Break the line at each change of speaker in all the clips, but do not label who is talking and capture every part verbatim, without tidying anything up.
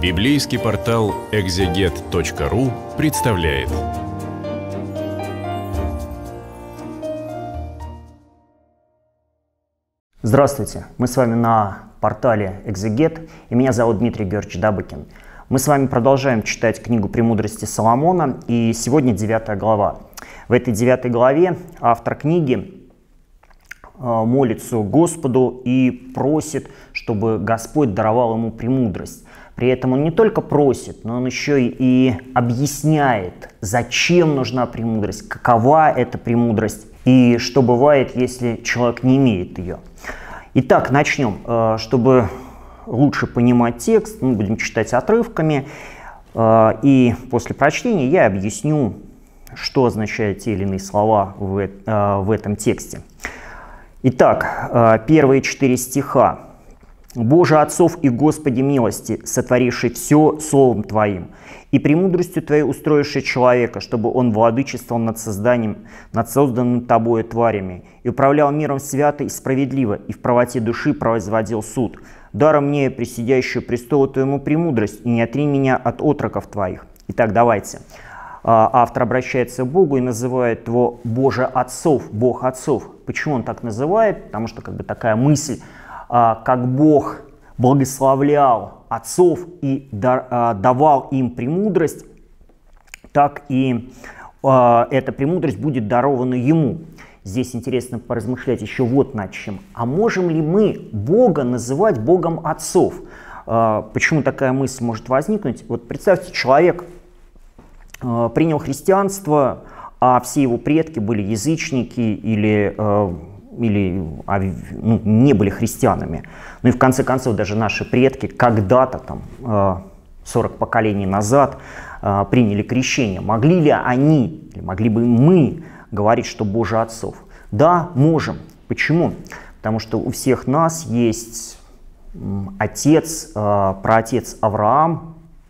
Библейский портал экзегет точка ру представляет.
Здравствуйте, мы с вами на портале Экзегет, и меня зовут Дмитрий Георгиевич Дабыкин. Мы с вами продолжаем читать книгу «Премудрости Соломона», и сегодня девятая глава. В этой девятой главе автор книги молится Господу и просит, чтобы Господь даровал ему премудрость. При этом он не только просит, но он еще и объясняет, зачем нужна премудрость, какова эта премудрость и что бывает, если человек не имеет ее. Итак, начнем. Чтобы лучше понимать текст, мы будем читать отрывками, и после прочтения я объясню, что означают те или иные слова в, в этом тексте. Итак, первые четыре стиха. «Боже отцов и Господи милости, сотворивший все словом Твоим, и премудростью Твоей устроивший человека, чтобы он владычествовал над созданием, над созданным Тобою тварями, и управлял миром свято и справедливо, и в правоте души производил суд. Даром мне, присидящую престолу Твоему, премудрость, и не отринь меня от отроков Твоих». Итак, давайте. Автор обращается к Богу и называет его «Боже отцов», «Бог отцов». Почему он так называет? Потому что как бы такая мысль, как Бог благословлял отцов и давал им премудрость, так и эта премудрость будет дарована ему. Здесь интересно поразмышлять еще вот над чем. А можем ли мы Бога называть Богом отцов? Почему такая мысль может возникнуть? Вот представьте, человек принял христианство, а все его предки были язычники или, или ну, не были христианами. Ну и в конце концов даже наши предки когда-то, там, сорок поколений назад, приняли крещение. Могли ли они, или могли бы мы говорить, что Боже отцов? Да, можем. Почему? Потому что у всех нас есть отец, праотец Авраам,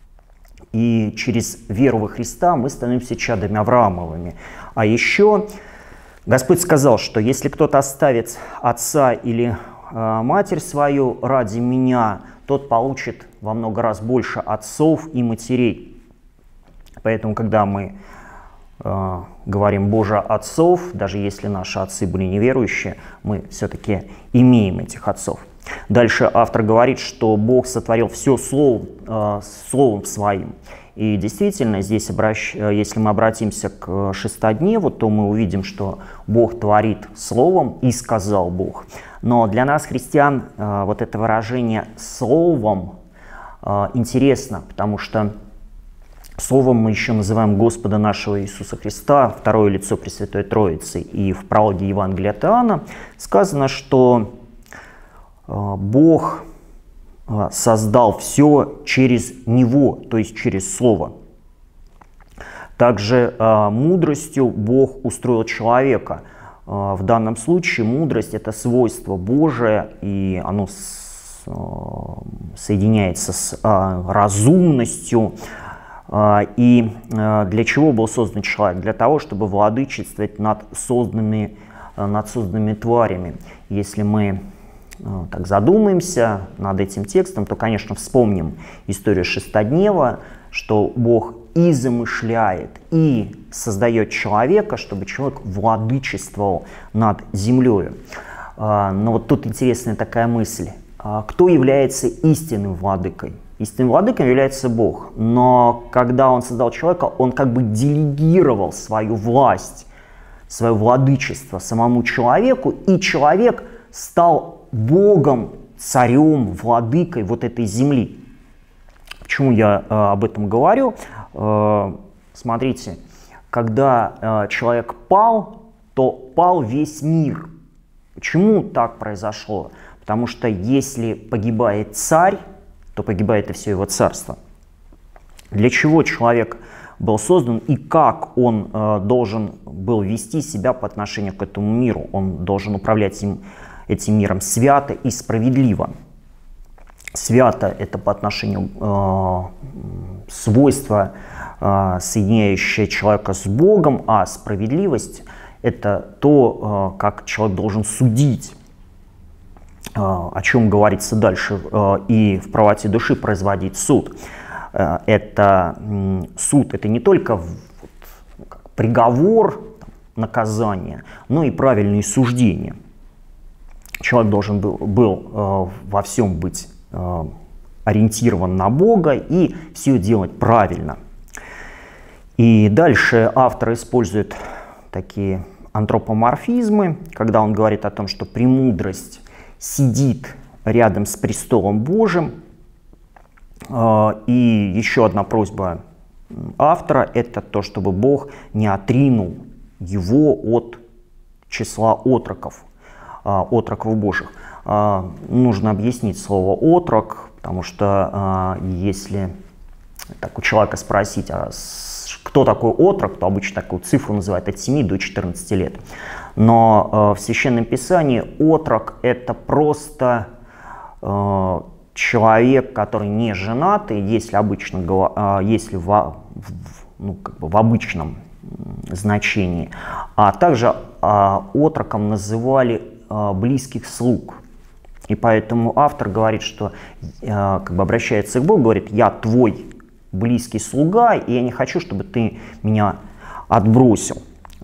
и через веру во Христа мы становимся чадами Авраамовыми. А еще Господь сказал, что если кто-то оставит отца или э, матерь свою ради меня, тот получит во много раз больше отцов и матерей. Поэтому, когда мы э, говорим «Боже отцов», даже если наши отцы были неверующие, мы все-таки имеем этих отцов. Дальше автор говорит, что Бог сотворил все словом, э, словом своим. И действительно, здесь, обращ... если мы обратимся к шестодневу, то мы увидим, что Бог творит словом, и сказал Бог. Но для нас, христиан, э, вот это выражение «словом» э, интересно, потому что словом мы еще называем Господа нашего Иисуса Христа, второе лицо Пресвятой Троицы. И в прологе Евангелия от Иоанна сказано, что Бог создал все через Него, то есть через Слово. Также мудростью Бог устроил человека. В данном случае мудрость — это свойство Божие, и оно соединяется с разумностью. И для чего был создан человек? Для того, чтобы владычествовать над созданными, над созданными тварями. Если мы так задумаемся над этим текстом, то, конечно, вспомним историю шестоднева, что Бог и замышляет, и создает человека, чтобы человек владычествовал над землей. Но вот тут интересная такая мысль. Кто является истинным владыкой? Истинным владыкой является Бог. Но когда Он создал человека, Он как бы делегировал свою власть, свое владычество самому человеку, и человек стал Богом, царем, владыкой вот этой земли. Почему я э, об этом говорю? Э, смотрите, когда э, человек пал, то пал весь мир. Почему так произошло? Потому что если погибает царь, то погибает и все его царство. Для чего человек был создан и как он э, должен был вести себя по отношению к этому миру? Он должен управлять им этим миром свято и справедливо. Свято — это по отношению э, свойства, э, соединяющее человека с Богом, а справедливость — это то, э, как человек должен судить. о чем говорится дальше, и в правоте души производить суд. это суд, это не только вот, ну, как приговор, там, наказание, но и правильные суждения. Человек должен был, был э, во всем быть э, ориентирован на Бога и все делать правильно. И дальше автор использует такие антропоморфизмы, когда он говорит о том, что премудрость сидит рядом с престолом Божьим. И еще одна просьба автора — это то, чтобы Бог не отринул его от числа отроков, отроков Божьих. Нужно объяснить слово «отрок», потому что если так у человека спросить, а кто такой отрок, то обычно такую цифру называют от семи до четырнадцати лет. Но в Священном Писании отрок — это просто человек, который не женатый, если, обычно, если в, ну, как бы в обычном значении. А также отроком называли близких слуг. И поэтому автор говорит, что как бы обращается к Богу, говорит: я твой близкий слуга, и я не хочу, чтобы ты меня отбросил.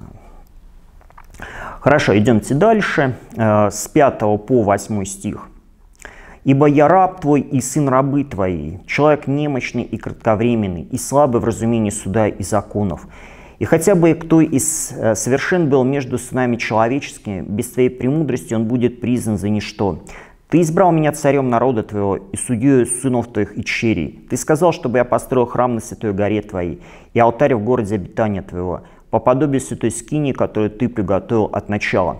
Хорошо, идемте дальше, с пятого по восьмой стих. «Ибо я раб твой и сын рабы твоей, человек немощный и кратковременный, и слабый в разумении суда и законов. И хотя бы кто из совершен был между сынами человеческими, без твоей премудрости он будет признан за ничто. Ты избрал меня царем народа твоего и судьей сынов твоих и дщерей. Ты сказал, чтобы я построил храм на святой горе твоей и алтарь в городе обитания твоего, по подобию святой скинии, которую ты приготовил от начала».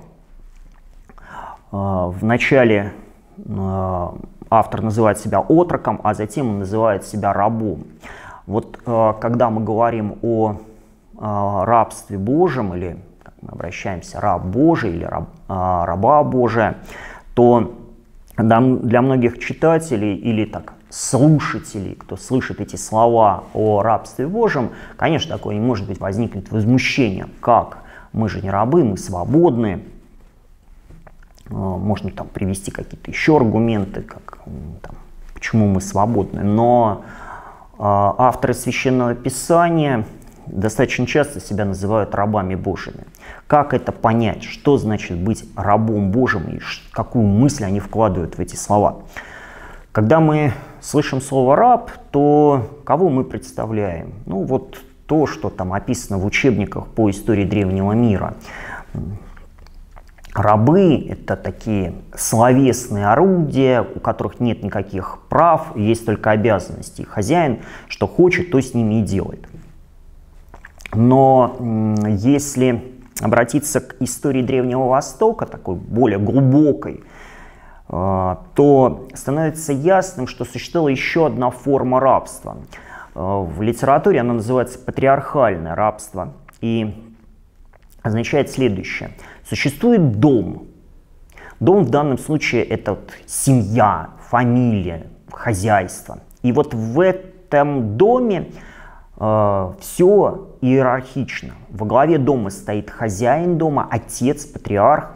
В начале автор называет себя отроком, а затем он называет себя рабом. Вот когда мы говорим о рабстве Божьем, или как мы обращаемся, раб Божий или раб, раба Божия, то для многих читателей или так слушателей, кто слышит эти слова о рабстве Божьем, конечно, такое не может быть, возникнет возмущение. Как? Мы же не рабы, мы свободны. Можно там привести какие-то еще аргументы, как, там, почему мы свободны. Но э, авторы Священного Писания достаточно часто себя называют рабами Божьими. Как это понять? Что значит быть рабом Божьим и какую мысль они вкладывают в эти слова? Когда мы слышим слово «раб», то кого мы представляем? Ну вот то, что там описано в учебниках по истории древнего мира. Рабы — это такие словесные орудия, у которых нет никаких прав, есть только обязанности. Хозяин что хочет, то с ними и делает. Но если обратиться к истории Древнего Востока, такой более глубокой, то становится ясным, что существовала еще одна форма рабства. В литературе она называется патриархальное рабство и означает следующее. Существует дом. Дом в данном случае это вот семья, фамилия, хозяйство. И вот в этом доме э, все иерархично. Во главе дома стоит хозяин дома, отец, патриарх.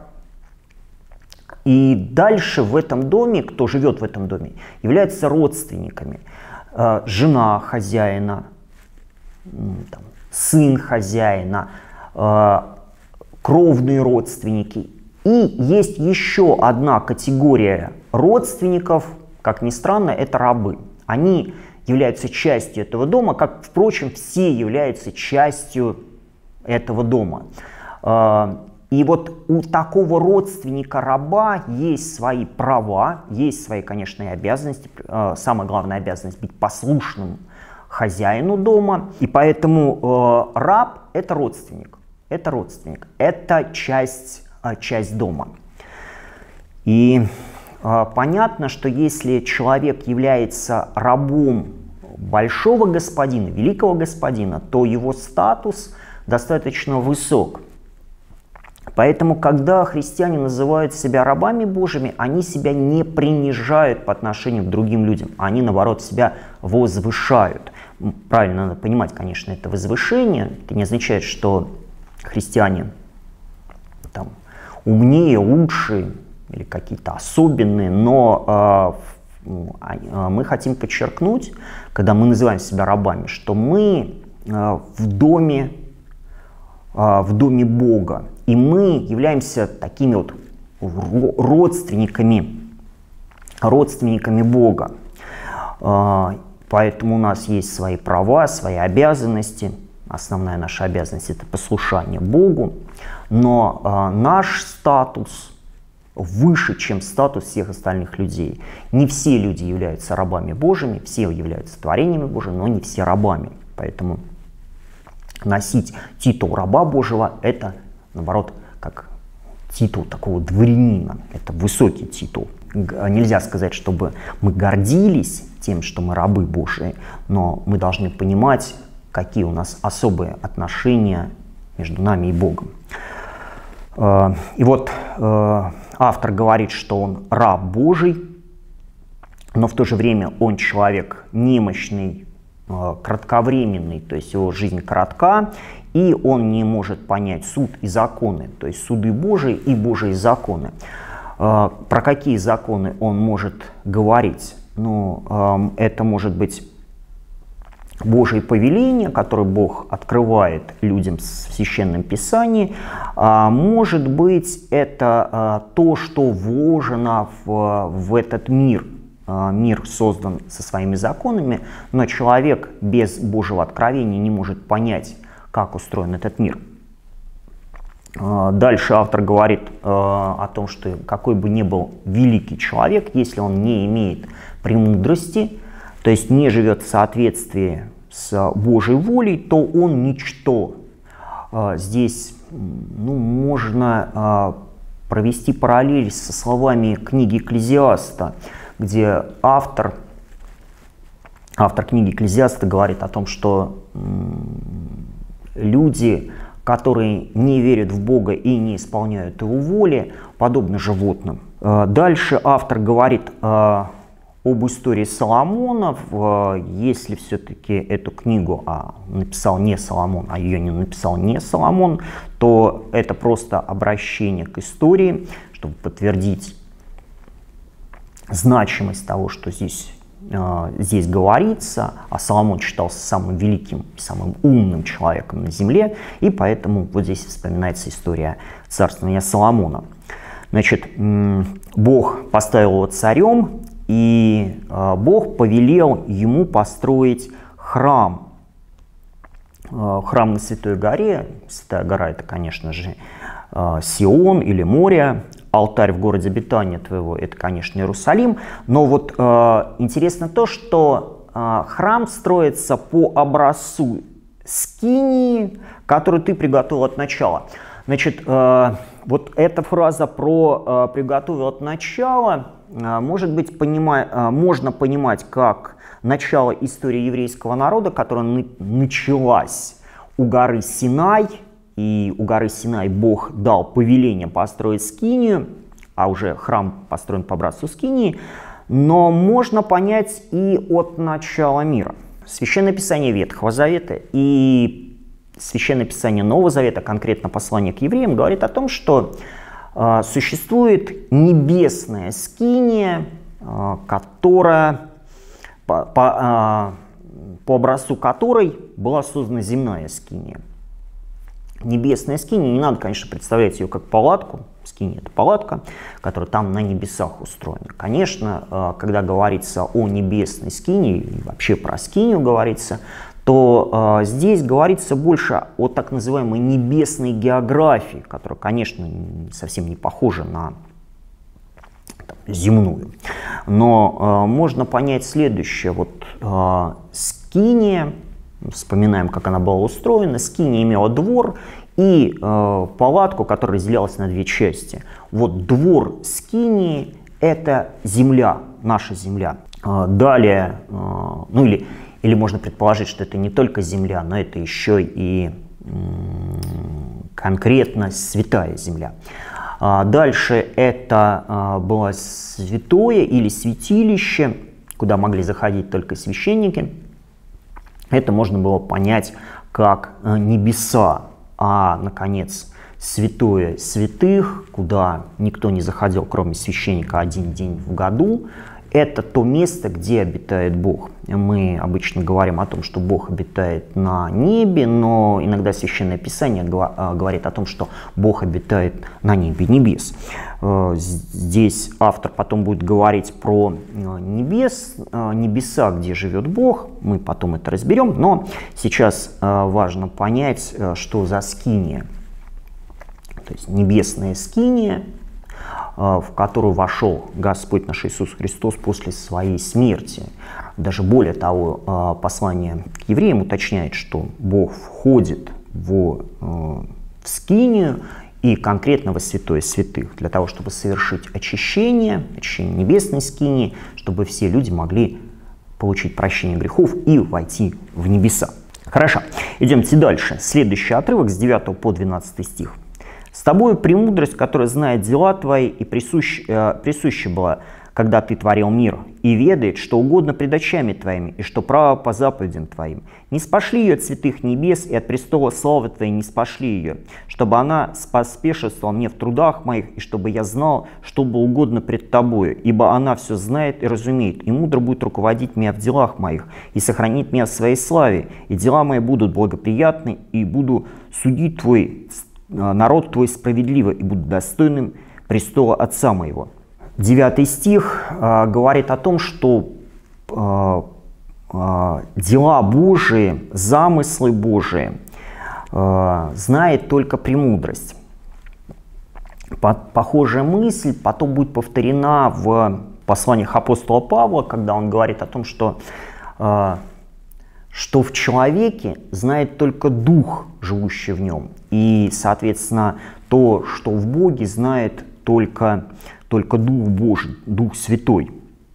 И дальше в этом доме, кто живет в этом доме, являются родственниками. Э, жена хозяина, там, сын хозяина, э, кровные родственники. И есть еще одна категория родственников, как ни странно, это рабы. Они являются частью этого дома, как, впрочем, все являются частью этого дома. И вот у такого родственника раба есть свои права, есть свои, конечно, и обязанности. Самая главная обязанность — быть послушным хозяину дома. И поэтому раб — это родственник. Это родственник, это часть, часть дома. И э, понятно, что если человек является рабом большого господина, великого господина, то его статус достаточно высок. Поэтому, когда христиане называют себя рабами Божьими, они себя не принижают по отношению к другим людям, они, наоборот, себя возвышают. Правильно надо понимать, конечно, это возвышение. Это не означает, что христиане там умнее, лучше или какие-то особенные, но Мы хотим подчеркнуть, когда мы называем себя рабами, что мы в доме, в доме Бога, и мы являемся такими вот родственниками, родственниками Бога. Поэтому у нас есть свои права, свои обязанности. Основная наша обязанность — это послушание Богу. Но наш статус выше, чем статус всех остальных людей. Не все люди являются рабами Божьими, все являются творениями Божьими, но не все рабами. Поэтому носить титул раба Божьего — это, наоборот, как титул такого дворянина. Это высокий титул. Нельзя сказать, чтобы мы гордились тем, что мы рабы Божьи, но мы должны понимать, какие у нас особые отношения между нами и Богом. И вот автор говорит, что он раб Божий, но в то же время он человек немощный, кратковременный, то есть его жизнь коротка, и он не может понять суд и законы, то есть суды Божии и Божьи законы. Про какие законы он может говорить? Ну, это может быть Божие повеление, которое Бог открывает людям в Священном Писании. Может быть, это то, что вложено в, в этот мир. Мир создан со своими законами, но человек без Божьего откровения не может понять, как устроен этот мир. Дальше автор говорит о том, что какой бы ни был великий человек, если он не имеет премудрости, то есть не живет в соответствии с Божьей волей, то он ничто. Здесь ну, можно провести параллель со словами книги Экклезиаста, где автор, автор книги Экклезиаста говорит о том, что люди, которые не верят в Бога и не исполняют Его воли, подобны животным. Дальше автор говорит об истории Соломона. Если все-таки эту книгу а, написал не Соломон, а ее не написал не Соломон, то это просто обращение к истории, чтобы подтвердить значимость того, что здесь, э, здесь говорится. А Соломон считался самым великим, самым умным человеком на земле, и поэтому вот здесь вспоминается история царствования Соломона. Значит, Бог поставил его царем, и э, Бог повелел ему построить храм. Э, храм на Святой горе. Святая гора — это, конечно же, э, Сион или море. Алтарь в городе обитания твоего — это, конечно, Иерусалим. Но вот э, интересно то, что э, храм строится по образцу скинии, которую ты приготовил от начала. Значит, э, вот эта фраза про э, «приготовил от начала» э, может быть, понима, э, можно понимать как начало истории еврейского народа, которая на, началась у горы Синай. И у горы Синай Бог дал повеление построить скинию, а уже храм построен по образцу скинии. Но можно понять и от начала мира. Священное Писание Ветхого Завета и Священное Писание Нового Завета, конкретно послание к евреям, говорит о том, что э, существует небесная скиния, э, которая, по, по, э, по образцу которой была создана земная скиния. Небесная скиния, не надо, конечно, представлять ее как палатку. Скиния — это палатка, которая там на небесах устроена. Конечно, когда говорится о небесной скинии, и вообще про скинию говорится, то э, здесь говорится больше о так называемой небесной географии, которая, конечно, совсем не похожа на там, земную. Но э, можно понять следующее. Вот э, скиния, вспоминаем, как она была устроена. Скиния имела двор и э, палатку, которая разделялась на две части. Вот двор скинии — это земля, наша земля. Э, далее, э, ну или, или можно предположить, что это не только земля, но это еще и э, конкретно святая земля. Э, дальше это э, было святое или святилище, куда могли заходить только священники. Это можно было понять как небеса, а, наконец, святое святых, куда никто не заходил, кроме священника, один день в году. это то место, где обитает Бог. Мы обычно говорим о том, что Бог обитает на небе, но иногда Священное Писание говорит о том, что Бог обитает на небе небес. Здесь автор потом будет говорить про небес, небеса, где живет Бог. Мы потом это разберем, но сейчас важно понять, что за скиния. То есть небесная скиния, в которую вошел Господь наш Иисус Христос после своей смерти. Даже более того, послание к евреям уточняет, что Бог входит в, в скинию и конкретно во святое святых, для того, чтобы совершить очищение, очищение небесной скинии, чтобы все люди могли получить прощение грехов и войти в небеса. Хорошо, идемте дальше. Следующий отрывок с девятого по двенадцатый стих. «С тобою премудрость, которая знает дела твои, и присущ, э, присуща была, когда ты творил мир, и ведает, что угодно пред очами твоими, и что право по заповедям твоим. Не спошли ее от святых небес, и от престола славы твоей не спошли ее, чтобы она споспешествовала мне в трудах моих, и чтобы я знал, что было угодно пред тобою, ибо она все знает и разумеет, и мудро будет руководить меня в делах моих, и сохранит меня в своей славе, и дела мои будут благоприятны, и буду судить твой народ твой справедливо, и буду достойным престола отца моего». Девятый стих э, говорит о том, что э, э, дела Божии, замыслы Божии э, знает только премудрость. По похожая мысль потом будет повторена в посланиях апостола Павла, когда он говорит о том, что, э, что в человеке знает только Дух, живущий в нем. И, соответственно, то, что в Боге, знает только, только Дух Божий, Дух Святой.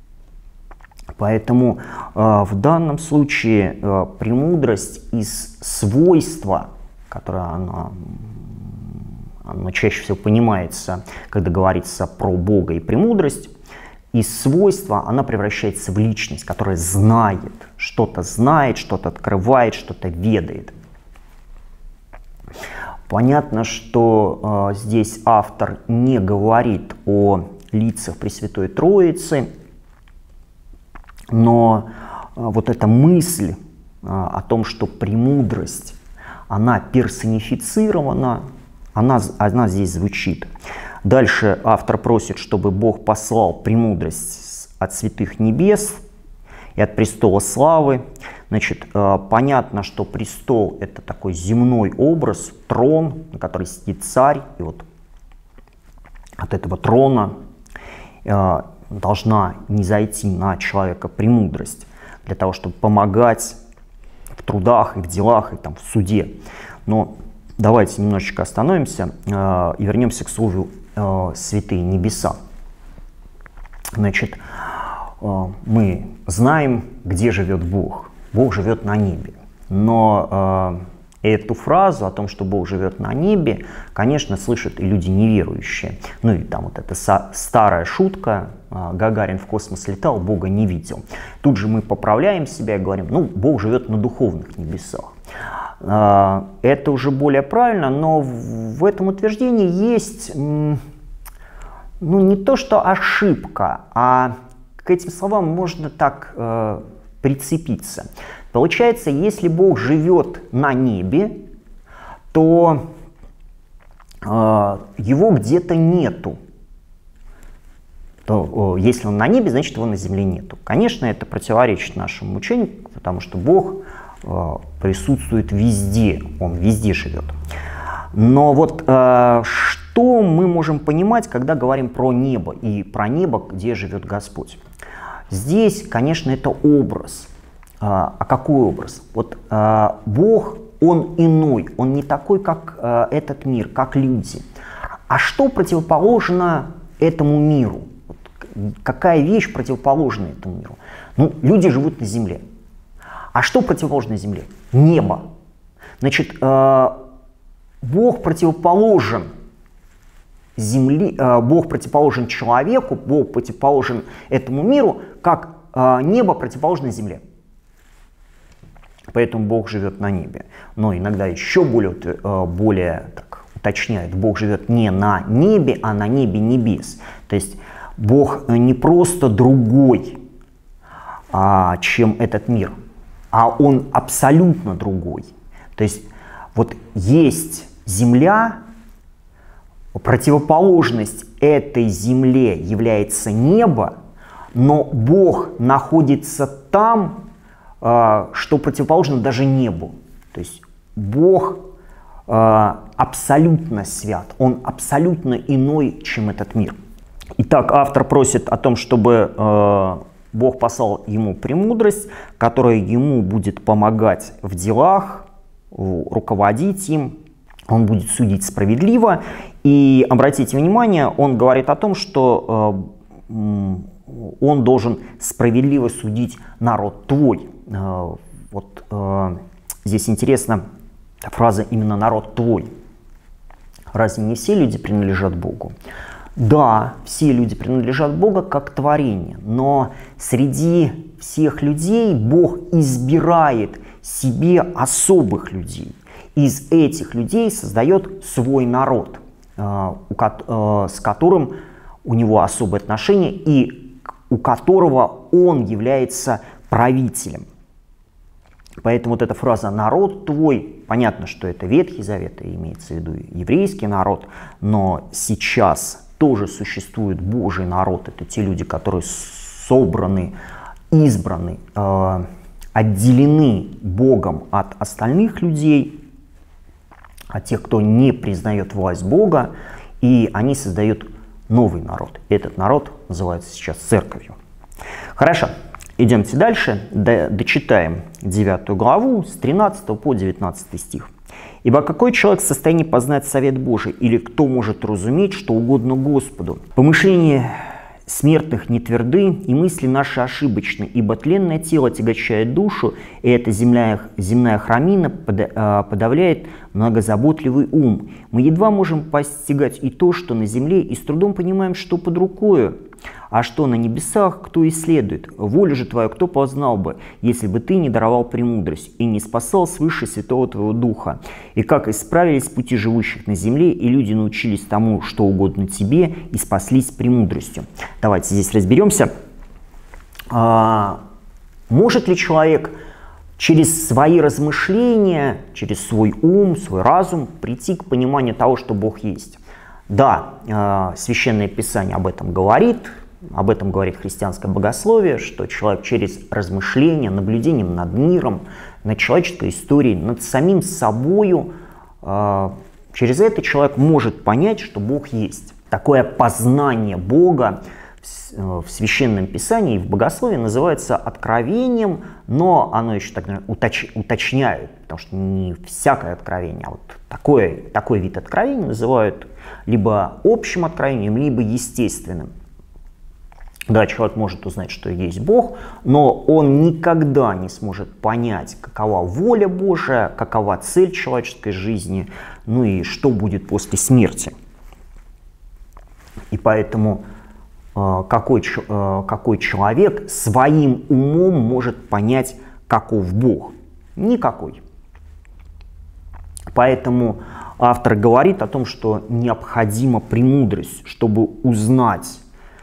Поэтому э, в данном случае э, премудрость из свойства, которое она, она чаще всего понимается, когда говорится про Бога и премудрость, из свойства она превращается в личность, которая знает, что-то знает, что-то открывает, что-то ведает. Понятно, что э, здесь автор не говорит о лицах Пресвятой Троицы, но э, вот эта мысль э, о том, что премудрость, она персонифицирована, она, она здесь звучит. Дальше автор просит, чтобы Бог послал премудрость от святых небес и от престола славы. Значит, понятно, что престол — это такой земной образ, трон, на котором сидит царь. И вот от этого трона должна низойти на человека премудрость для того, чтобы помогать в трудах и в делах, и там, в суде. Но давайте немножечко остановимся и вернемся к слову «святые небеса». Значит, мы знаем, где живет Бог. Бог живет на небе. Но э, эту фразу о том, что Бог живет на небе, конечно, слышат и люди неверующие. Ну и там вот эта старая шутка, э, Гагарин в космос летал, Бога не видел. Тут же мы поправляем себя и говорим, ну, Бог живет на духовных небесах. Э, это уже более правильно, но в, в этом утверждении есть, м, ну, не то что ошибка, а к этим словам можно так э, прицепиться. Получается, если Бог живет на небе, то э, его где-то нету. То, э, если он на небе, значит его на земле нету. Конечно, это противоречит нашему учению, потому что Бог э, присутствует везде, он везде живет. Но вот э, что мы можем понимать, когда говорим про небо и про небо, где живет Господь? Здесь, конечно, это образ. А какой образ? Вот а, Бог, Он иной, Он не такой, как а, этот мир, как люди. А что противоположно этому миру? Вот, какая вещь противоположна этому миру? Ну, люди живут на земле. А что противоположно земле? Небо. Значит, а, Бог противоположен земли, а, Бог противоположен человеку, Бог противоположен этому миру, как а, небо противоположно земле. Поэтому Бог живет на небе. Но иногда еще более, более так, уточняют, Бог живет не на небе, а на небе небес. То есть Бог не просто другой, а, чем этот мир, а Он абсолютно другой. То есть вот есть Земля, противоположность этой Земле является небо, но Бог находится там, что противоположно даже небу. То есть Бог абсолютно свят, Он абсолютно иной, чем этот мир. Итак, автор просит о том, чтобы Бог послал ему премудрость, которая ему будет помогать в делах, руководить им, он будет судить справедливо. И обратите внимание, он говорит о том, что он должен справедливо судить народ твой. Вот здесь интересна фраза именно «народ твой». Разве не все люди принадлежат Богу? Да, все люди принадлежат Богу как творение, но среди всех людей Бог избирает себе особых людей. Из этих людей создает свой народ, с которым у него особые отношения и у которого он является правителем. Поэтому вот эта фраза «народ твой», понятно, что это Ветхий Завет, и имеется в виду еврейский народ, но сейчас тоже существует Божий народ. Это те люди, которые собраны, избраны, э, отделены Богом от остальных людей, от тех, кто не признает власть Бога, и они создают новый народ. Этот народ называется сейчас церковью. Хорошо, идемте дальше, дочитаем девятую главу с тринадцатого по девятнадцатый стих. «Ибо какой человек в состоянии познать совет Божий, или кто может разуметь, что угодно Господу? Помышления смертных не тверды, и мысли наши ошибочны, ибо тленное тело тягощает душу, и эта земная, земная храмина подавляет многозаботливый ум. Мы едва можем постигать и то, что на земле, и с трудом понимаем, что под рукою, а что на небесах, кто исследует? Волю же твою кто познал бы, если бы ты не даровал премудрость и не спасал свыше святого твоего духа? И как исправились пути живущих на земле, и люди научились тому, что угодно тебе, и спаслись премудростью». Давайте здесь разберемся. А, может ли человек через свои размышления, через свой ум, свой разум прийти к пониманию того, что Бог есть? Да, э, Священное Писание об этом говорит, об этом говорит христианское богословие, что человек через размышления, наблюдением над миром, над человеческой историей, над самим собою, э, через это человек может понять, что Бог есть. Такое познание Бога в, в Священном Писании и в богословии называется откровением, но оно еще так уточ, уточняют, потому что не всякое откровение, а вот такое, такой вид откровения называют либо общим откровением, либо естественным. Да, человек может узнать, что есть Бог, но он никогда не сможет понять, какова воля Божия, какова цель человеческой жизни, ну и что будет после смерти. И поэтому э, какой, э, какой человек своим умом может понять, каков Бог? Никакой. Поэтому автор говорит о том, что необходима премудрость, чтобы узнать,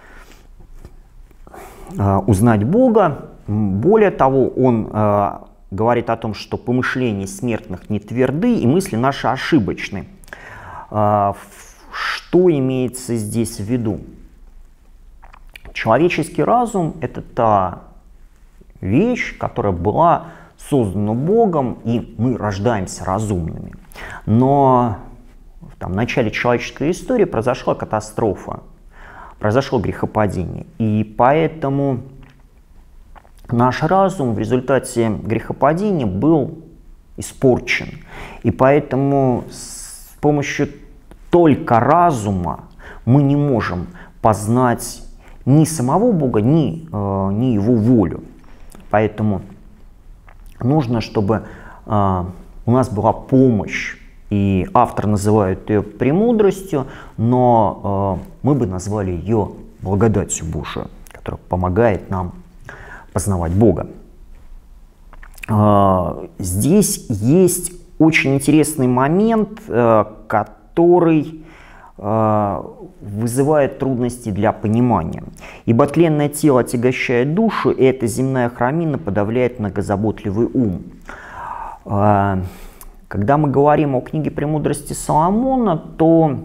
э, узнать Бога. Более того, он э, говорит о том, что помышления смертных не тверды и мысли наши ошибочны. Э, что имеется здесь в виду? Человеческий разум — это та вещь, которая была создана Богом, и мы рождаемся разумными. Но там, в начале человеческой истории произошла катастрофа, произошло грехопадение. И поэтому наш разум в результате грехопадения был испорчен. И поэтому с помощью только разума мы не можем познать ни самого Бога, ни, э, ни Его волю. Поэтому нужно, чтобы э, у нас была помощь, и автор называет ее премудростью, но э, мы бы назвали ее благодатью Божию, которая помогает нам познавать Бога. Э, здесь есть очень интересный момент, э, который вызывает трудности для понимания. Ибо тленное тело отягощает душу, и эта земная храмина подавляет многозаботливый ум. Когда мы говорим о книге «Премудрости Соломона», то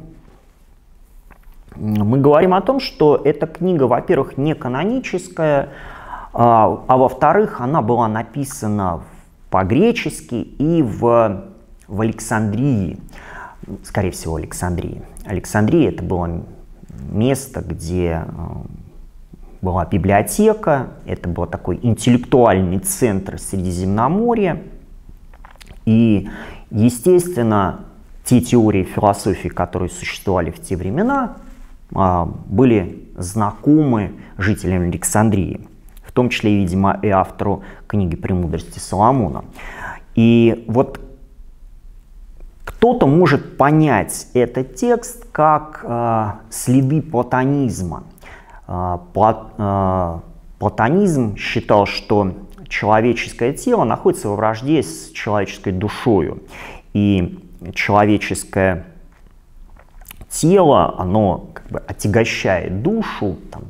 мы говорим о том, что эта книга, во-первых, не каноническая, а во-вторых, она была написана по-гречески и в, в Александрии, скорее всего, Александрии. Александрия — это было место, где была библиотека, это был такой интеллектуальный центр Средиземноморья. И, естественно, те теории философии, которые существовали в те времена, были знакомы жителям Александрии, в том числе, видимо, и автору книги «Премудрости Соломона». И вот кто-то может понять этот текст как э, следы платонизма. Э, плат, э, платонизм считал, что человеческое тело находится во вражде с человеческой душою. И человеческое тело, оно как бы отягощает душу там,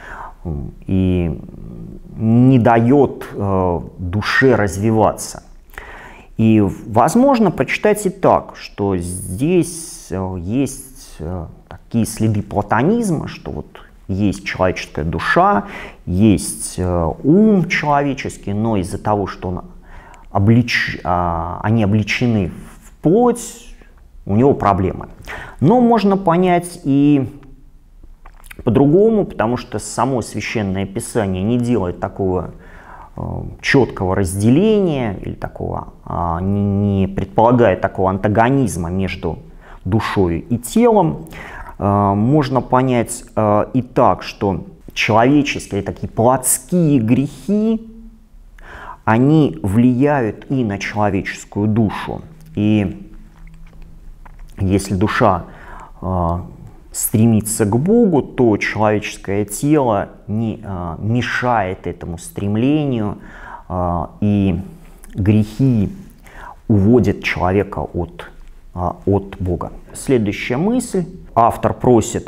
и не дает э, душе развиваться. И возможно прочитать и так, что здесь э, есть э, такие следы платонизма, что вот есть человеческая душа, есть э, ум человеческий, но из-за того, что он облеч... э, они облечены в плоть, у него проблемы. Но можно понять и по-другому, потому что само Священное Писание не делает такого э, четкого разделения или такого, э, не, не предполагает такого антагонизма между душой и телом. Э, можно понять э, и так, что человеческие, такие плотские грехи, они влияют и на человеческую душу. И если душа э, стремится к Богу, то человеческое тело не э, мешает этому стремлению, э, и грехи уводят человека от, э, от Бога. Следующая мысль. Автор просит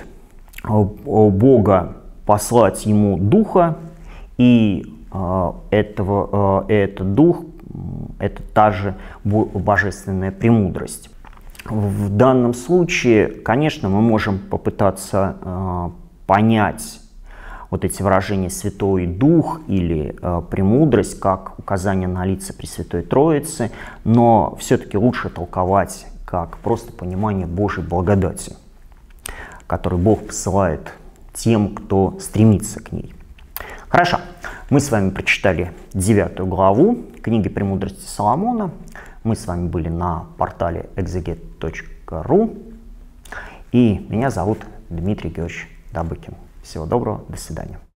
Бога послать ему Духа, и э, этого, э, этот Дух — это та же божественная премудрость. В данном случае, конечно, мы можем попытаться э, понять вот эти выражения «Святой Дух» или э, «Премудрость» как указание на лица Пресвятой Троицы, но все-таки лучше толковать как просто понимание Божьей благодати, которую Бог посылает тем, кто стремится к ней. Хорошо, мы с вами прочитали девятую главу книги «Премудрости Соломона». Мы с вами были на портале экзегет точка ру, и меня зовут Дмитрий Георгиевич Добыкин. Всего доброго, до свидания.